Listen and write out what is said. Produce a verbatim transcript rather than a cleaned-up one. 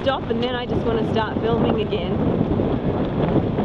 stop and then I just want to start filming again.